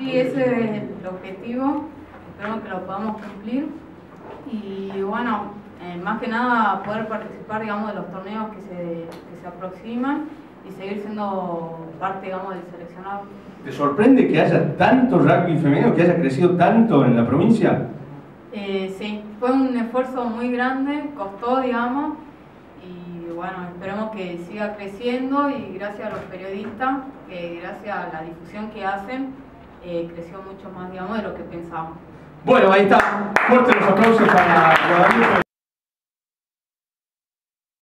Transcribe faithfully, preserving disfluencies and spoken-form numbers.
Sí, ese es el objetivo, esperemos que lo podamos cumplir y bueno, eh, más que nada poder participar, digamos, de los torneos que se, que se aproximan y seguir siendo parte, digamos, del seleccionado. ¿Te sorprende que haya tanto rugby femenino, que haya crecido tanto en la provincia? Eh, sí, fue un esfuerzo muy grande, costó, digamos, y bueno, esperemos que siga creciendo y gracias a los periodistas, que gracias a la difusión que hacen, eh, creció mucho más, digamos, de lo que pensábamos. Bueno, ahí está. Fuertes los aplausos para Guadalupe.